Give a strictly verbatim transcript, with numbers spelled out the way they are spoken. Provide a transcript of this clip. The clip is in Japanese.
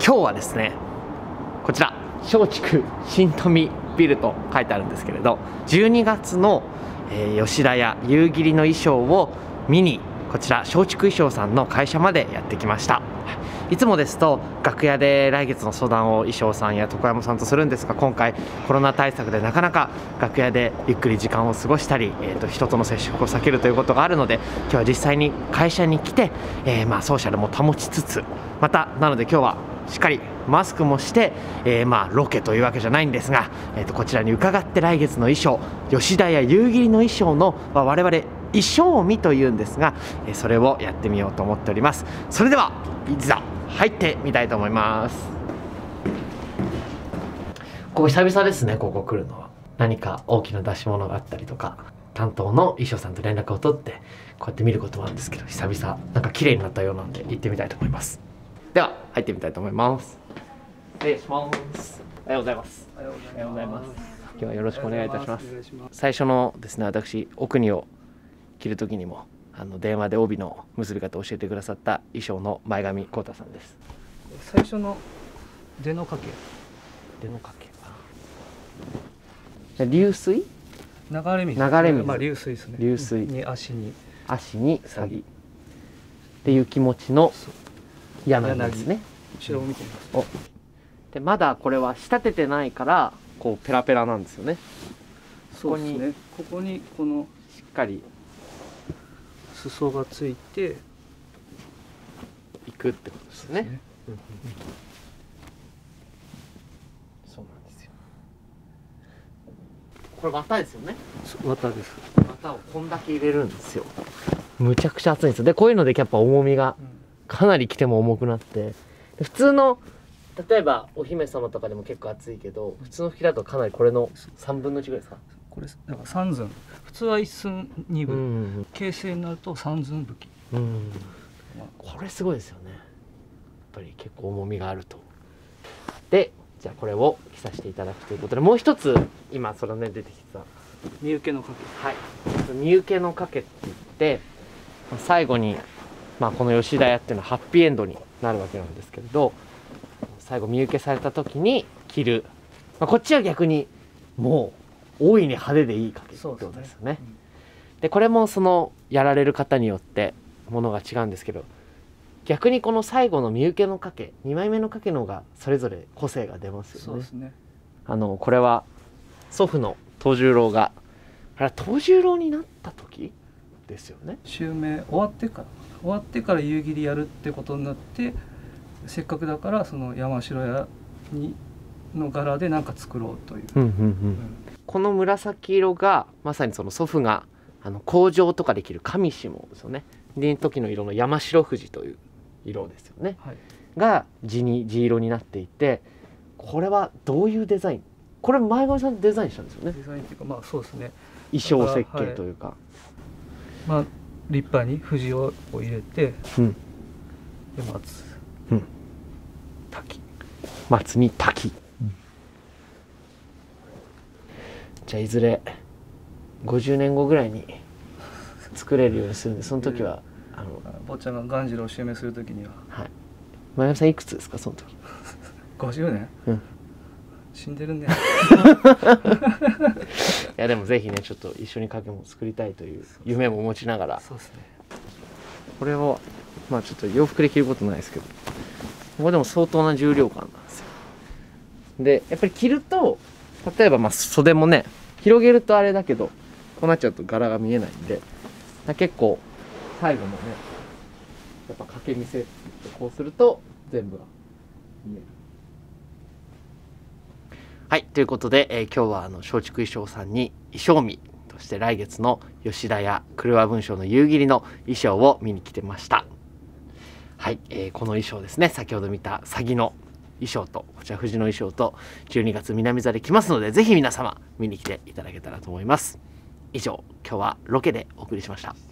今日はですね、こちら松竹新富ビルと書いてあるんですけれど、じゅうにがつの、えー、吉田屋夕霧の衣装を見に、こちら松竹衣装さんの会社までやってきました。いつもですと楽屋で来月の相談を衣装さんや床山さんとするんですが、今回コロナ対策でなかなか楽屋でゆっくり時間を過ごしたり、えー、と人との接触を避けるということがあるので、今日は実際に会社に来て、えー、まあソーシャルも保ちつつ、またなので今日はしっかりマスクもして、えー、まあロケというわけじゃないんですが、えー、とこちらに伺って来月の衣装、吉田屋夕霧の衣装の、まあ、我々衣装見というんですが、えー、それをやってみようと思っております。それではいざ入ってみたいと思います。ここ久々ですね、ここ来るのは。何か大きな出し物があったりとか、担当の衣装さんと連絡を取ってこうやって見ることもあるんですけど、久々なんか綺麗になったようなので行ってみたいと思います。では入ってみたいと思います。失礼します。おはようございます。おはようございます。今日はよろしくお願いいたします。最初のですね、私お国を着る時にもあの電話で帯の結び方を教えてくださった衣装の前上浩太さんです。 最初の出の掛け出の掛け流水流れ水流れ水、 まあ、流水ですね。 流水に足に足に詐欺っていう気持ちの柳ですね。 後ろを見てみます。 おでまだこれは仕立ててないからこうペラペラなんですよね。 そうですね。ここにこのしっかり裾がついていくってことですね。うんうん、そうなんですよ。これ綿ですよね。 綿です。 綿をこんだけ入れるんですよ。むちゃくちゃ厚いんですよ。でこういうのでやっぱ重みがかなりきても重くなって、普通の例えばお姫様とかでも結構厚いけど、普通の拭きだとかなりこれのさんぶんのいちぐらいですか。 これだからさんずん、普通はいっ寸にぶん、形成になるとさんずん拭き。うん、 これすごいですよね。やっぱり結構重みがあると。でじゃあこれを着させていただくということで、もう一つ今それね出てきた身請けの掛け、 はい、身請けの掛けって言って、最後に、まあ、この吉田屋っていうのはハッピーエンドになるわけなんですけれど、最後身請けされた時に着る、まあ、こっちは逆にもう大いに派手でいい掛けってことですよね。で、うん、でこれもそのやられる方によってものが違うんですけど、逆にこの最後の身請けの掛け、にまいめの掛けの方がそれぞれ個性が出ますよね。 そうですね。あのこれは祖父の藤十郎が、あれ藤十郎になった時ですよね。 襲名終わってから終わってから夕霧やるってことになって、せっかくだからその山城屋にの柄で何か作ろうという。うんうんうんうん、 この紫色がまさにその祖父があの工場とかで着る上下ですよね。で時の色の山城富士という色ですよね、はい、が地に地色になっていて、これはどういうデザイン、これ前上さんデザインしたんですよね。 デザインっていうか、まあそうですね、 衣装設計というか、はい、 まあ立派に藤を入れて、うん、で松、うん、 滝、松に滝、うん、じゃあいずれごじゅうねんごぐらいに作れるようにするんで、その時はあの坊ちゃんが鴈治郎を襲名する時には、 はい、前山さんいくつですかその時。 ごじゅうねん、うん、死んでるね。いやでもぜひね、ちょっと一緒に掛けも作りたいという夢も持ちながら、 そうですね、 これをまあちょっと洋服で着ることないですけど、ここでも相当な重量感なんですよ。でやっぱり着ると、例えばまあ袖もね広げるとあれだけど、こうなっちゃうと柄が見えないんで、結構最後のねやっぱ掛け見せってこうすると全部が見える。はい、ということで、えー、今日はあの松竹衣装さんに衣装見として来月の吉田屋車文章の夕霧の衣装を見に来てました。はい、えー、この衣装ですね、先ほど見た詐欺の衣装とこちら藤の衣装とじゅうにがつ南座で来ますので、ぜひ皆様見に来ていただけたらと思います。以上、今日はロケでお送りしました。